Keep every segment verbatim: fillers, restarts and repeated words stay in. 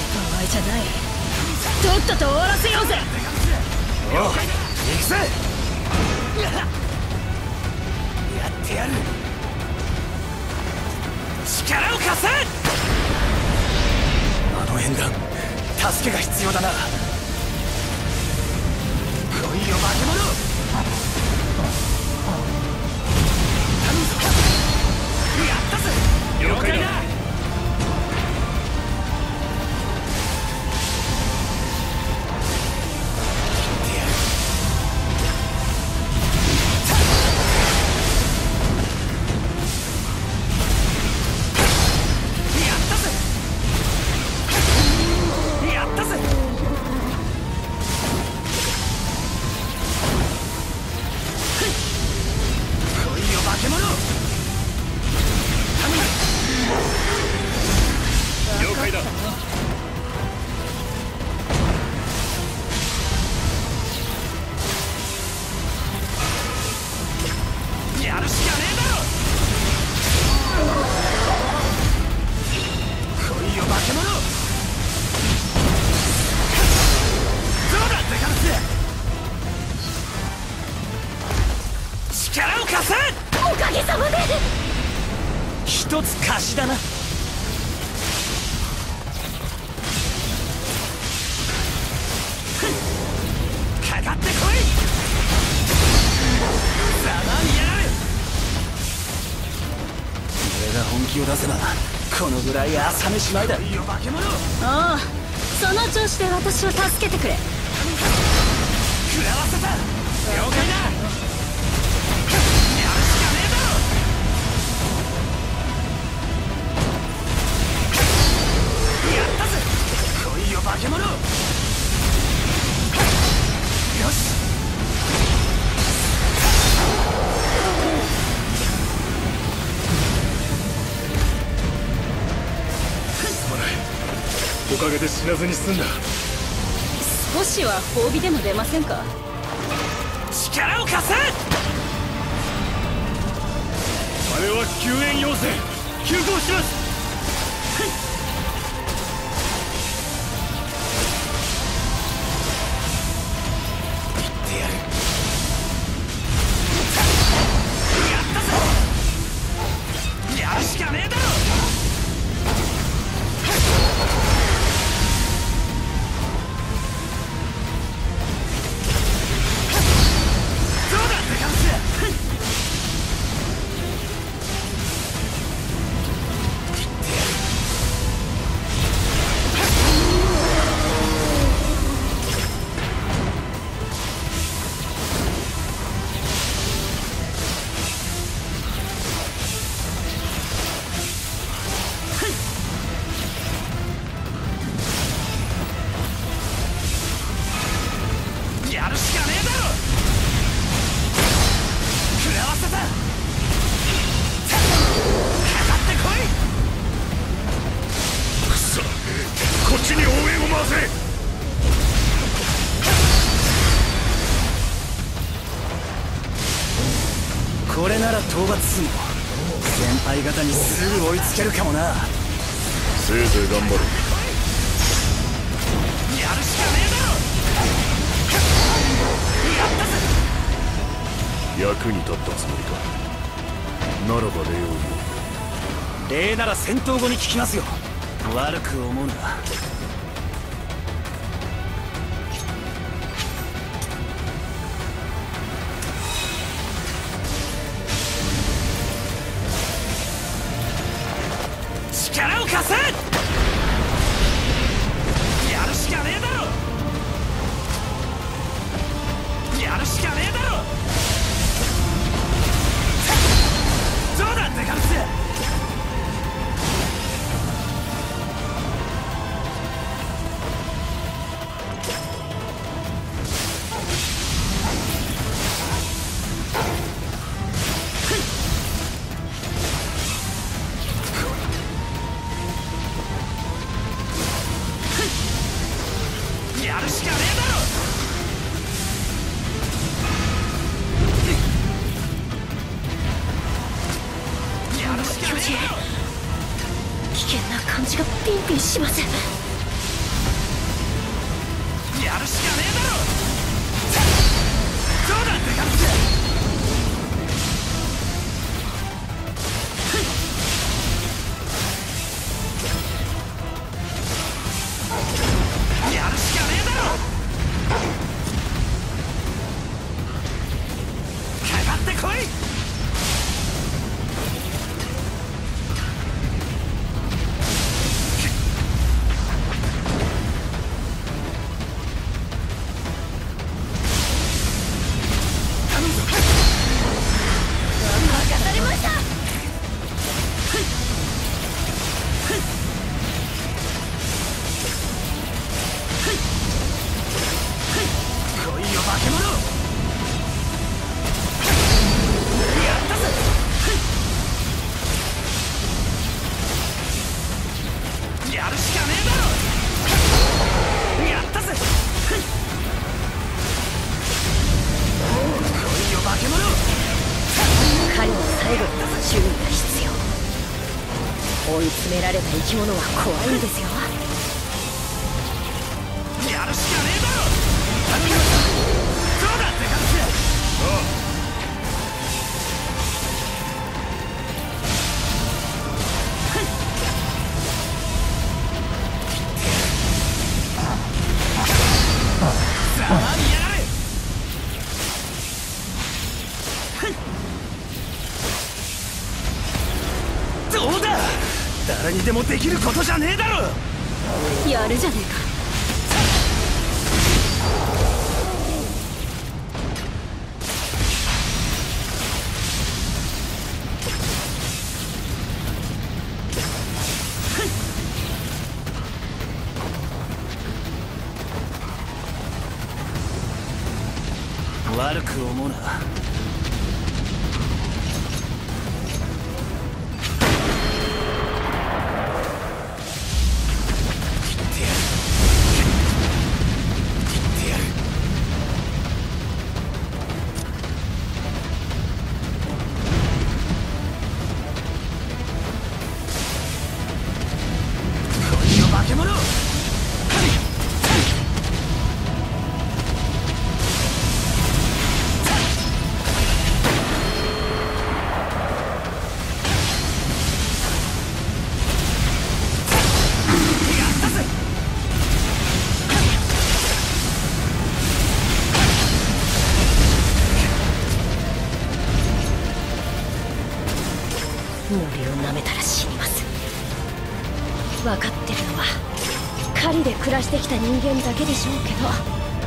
合じゃない。とっとと終わらせようぜ。 おう、行くぜ。やってやる。力を貸せ。あの縁談、助けが必要だな。来いよ化け物。頼むぞ。やったぜ。了解だ。 おかげさまで。 一つ貸しだな。かかってこい。ざまにやる。俺が本気を出せばこのぐらい朝飯前だ。いいよ化け物。 ああ、その調子で私を助けてくれ。 食らわせた。了解だ。化け物。よし。すまない。おかげで死なずに済んだ。 少しは褒美でも出ませんか。 力を貸せ。あれは救援要請。急行します。これなら討伐すんの。先輩方にすぐ追いつけるかもな。 せいぜい頑張れ。 やるしかねえだろ。やったぜ。 役に立ったつもりか。ならば礼を言おう。礼なら戦闘後に聞きますよ。悪く思うな。力を貸せ。やるしかねえだろ。やるしかねえだろ。どうだデカルス。やるしかねえだろ。 巨人、危険な感じがピンピンしません。 詰められた生き物は怖いんですよ。 やるしかねえだろ。頼みました。そうだって感じ。ああ。どうだ、誰にでもできることじゃねえだろ。 やるじゃねえか。 悪く思うな。 森を舐めたら死にます。分かってるのは狩りで暮らしてきた人間だけでしょうけど、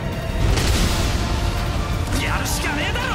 やるしかねえだろ。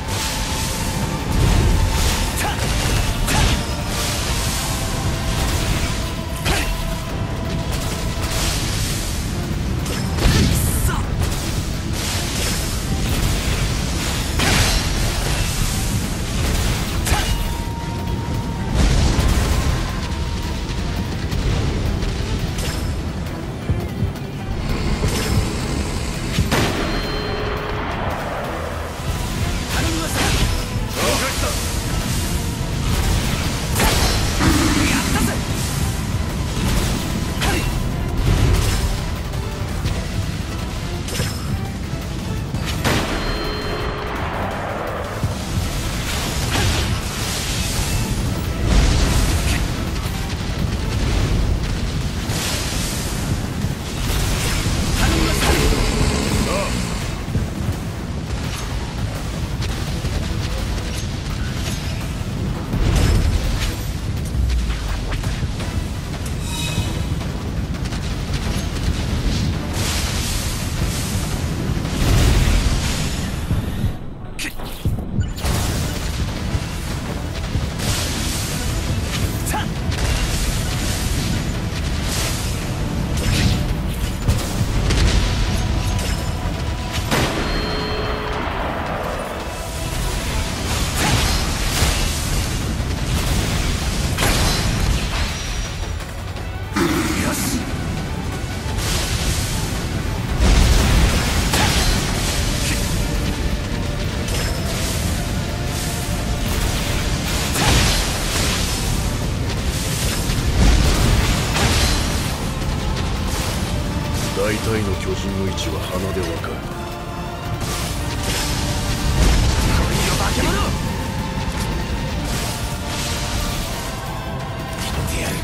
大体の巨人の位置は鼻でわかる。 こいよ化け物。言ってやる。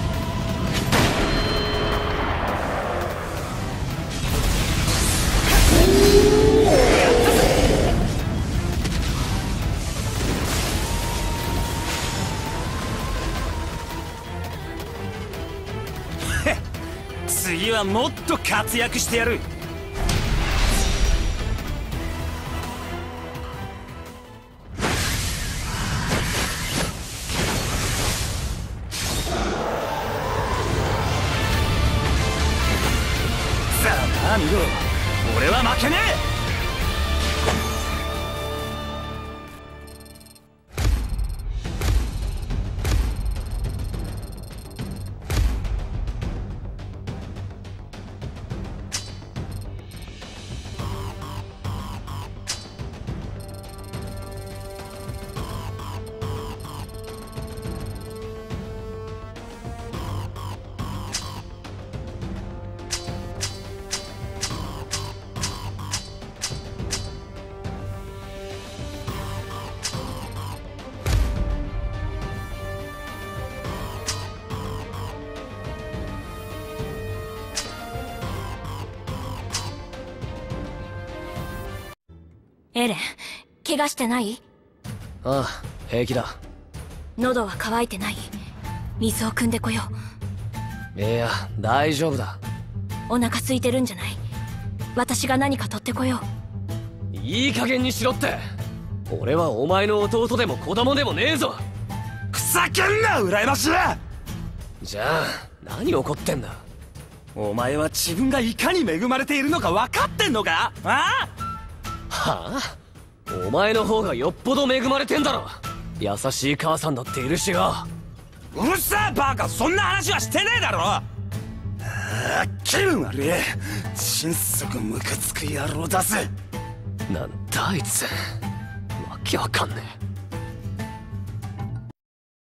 次はもっと活躍してやる。さあな、見ろ。俺は負けねえ。 エレン、怪我してない？ ああ、平気だ。 喉は渇いてない？水を汲んでこよいや、大丈夫だ。 う。お腹空いてるんじゃない？私が何か取ってこよう。 いい加減にしろって。俺はお前の弟でも子供でもねえぞ。 ふざけんな羨ましい。 じゃあ何怒ってんだ。 お前は自分がいかに恵まれているのか分かってんのか？ああ？ はあ？お前の方がよっぽど恵まれてんだろ。優しい母さんだっているしよ。 うるさいバカ、そんな話はしてねえだろ。ああ、気分悪い。心底ムカつく野郎だぜ。 なんだあいつ、わけわかんねえ。